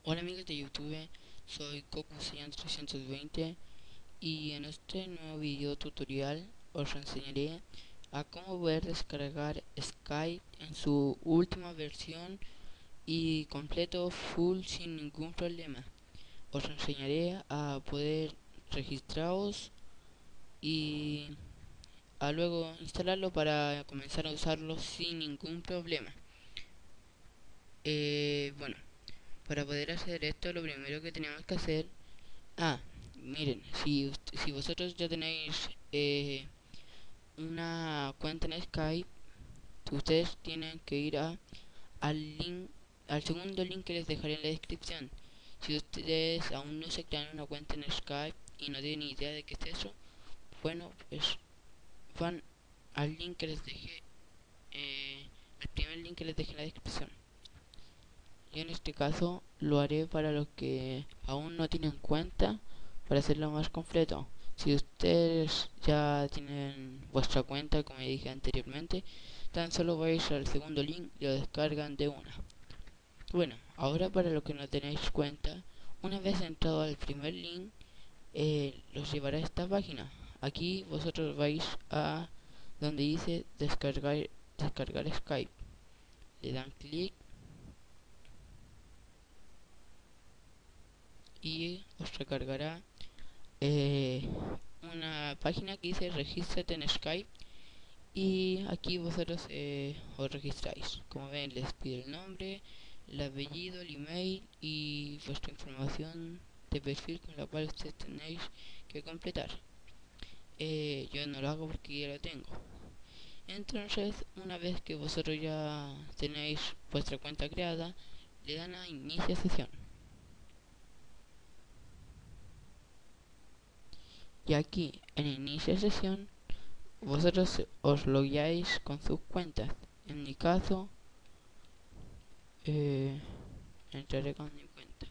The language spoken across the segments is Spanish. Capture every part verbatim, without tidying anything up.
Hola amigos de YouTube, soy Cocucian trescientos veinte y en este nuevo video tutorial os enseñaré a cómo poder descargar Skype en su última versión y completo full sin ningún problema. Os enseñaré a poder registraros y a luego instalarlo para comenzar a usarlo sin ningún problema. Eh, bueno, para poder hacer esto lo primero que tenemos que hacer. Ah, miren, si, si vosotros ya tenéis eh, una cuenta en Skype, ustedes tienen que ir a, al link, al segundo link que les dejaré en la descripción. Si ustedes aún no se crean una cuenta en Skype y no tienen ni idea de qué es eso, bueno, pues van al link que les dejé, eh, el primer link que les dejé en la descripción. Yo en este caso lo haré para los que aún no tienen cuenta, para hacerlo más completo. Si ustedes ya tienen vuestra cuenta, como dije anteriormente, tan solo vais al segundo link y lo descargan de una. Bueno, ahora para los que no tenéis cuenta, una vez entrado al primer link, eh, los llevará a esta página. Aquí vosotros vais a donde dice descargar, descargar Skype. Le dan clic y os recargará eh, una página que dice regístrate en Skype y aquí vosotros eh, os registráis. Como ven, les pide el nombre, el apellido, el email y vuestra información de perfil con la cual ustedes tenéis que completar. Eh, yo no lo hago porque ya lo tengo. Entonces, una vez que vosotros ya tenéis vuestra cuenta creada, le dan a inicia sesión. Y aquí en inicia sesión vosotros os logueáis con sus cuentas. En mi caso, eh, entraré con mi cuenta.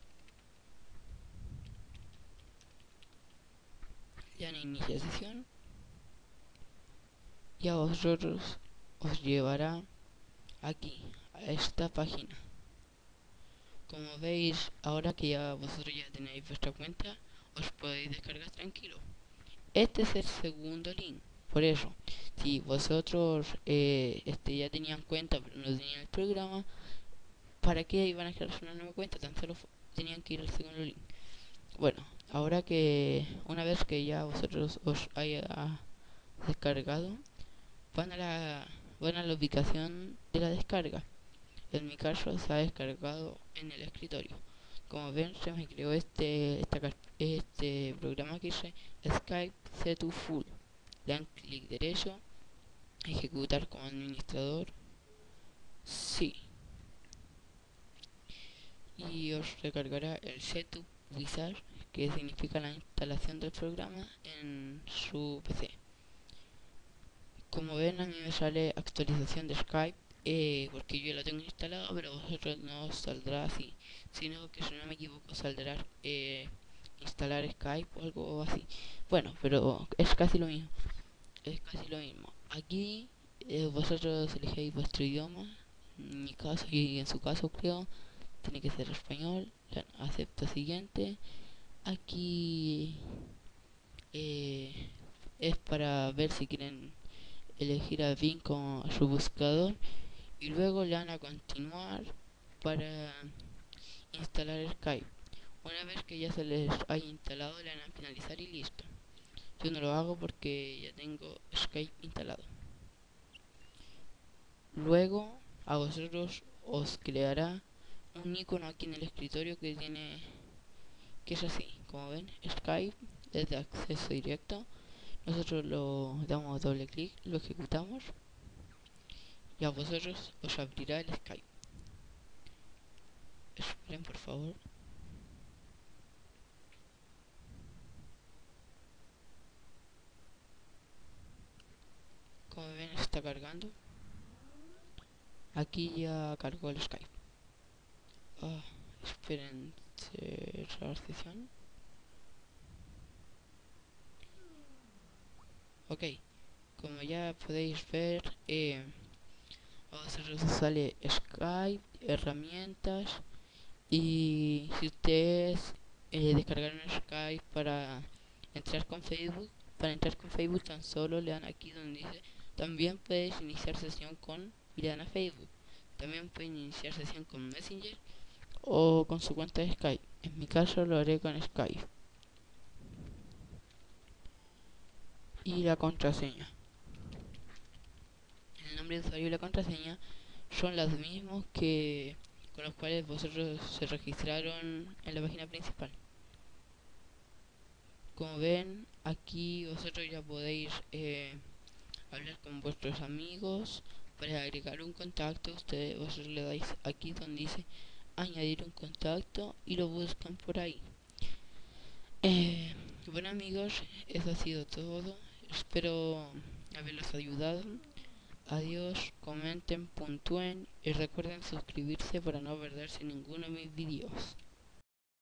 Ya en inicia sesión, y a vosotros os llevará aquí, a esta página. Como veis, ahora que ya vosotros ya tenéis vuestra cuenta, os podéis descargar tranquilo. Este es el segundo link. Por eso, si vosotros eh, este, ya tenían cuenta pero no tenían el programa, ¿para qué iban a crear una nueva cuenta? Tan solo tenían que ir al segundo link. Bueno, ahora que una vez que ya vosotros os haya descargado, van a la, van a la ubicación de la descarga. En mi caso se ha descargado en el escritorio. Como ven, se me creó este, esta, este programa que dice Skype Setup Full. Le dan clic derecho, ejecutar como administrador, sí, y os recargará el Setup Wizard, que significa la instalación del programa en su P C. Como ven, a mí me sale actualización de Skype, eh, porque yo la tengo instalada, pero a vosotros no os saldrá así, sino que si no me equivoco saldrá eh, instalar Skype o algo así. Bueno, pero es casi lo mismo, es casi lo mismo. Aquí eh, vosotros elegéis vuestro idioma, en mi caso y en su caso creo, tiene que ser español, acepto siguiente. Aquí eh, es para ver si quieren elegir a Bing como su buscador y luego le dan a continuar para instalar Skype. Una vez que ya se les haya instalado le dan a finalizar y listo. Yo no lo hago porque ya tengo Skype instalado. Luego a vosotros os creará un icono aquí en el escritorio que tiene, que es así, como ven, Skype es de acceso directo. Nosotros lo damos doble clic, lo ejecutamos y a vosotros os abrirá el Skype. Esperen por favor. Como ven, está cargando. Aquí ya cargó el Skype. Ah, esperen, cerrar sesión. Ok, como ya podéis ver, eh, a vosotros os sale Skype, herramientas y si ustedes eh, descargaron Skype para entrar con Facebook, para entrar con Facebook tan solo le dan aquí donde dice también puedes iniciar sesión con y le dan a Facebook. También pueden iniciar sesión con Messenger o con su cuenta de Skype. En mi caso lo haré con Skype. Y la contraseña. El nombre de usuario y la contraseña son los mismos que con los cuales vosotros se registraron en la página principal. Como ven, aquí vosotros ya podéis eh, hablar con vuestros amigos. Para agregar un contacto, ustedes vosotros le dais aquí donde dice añadir un contacto y lo buscan por ahí. Eh, bueno amigos, eso ha sido todo. Espero haberlos ayudado. Adiós, comenten, puntúen y recuerden suscribirse para no perderse ninguno de mis vídeos.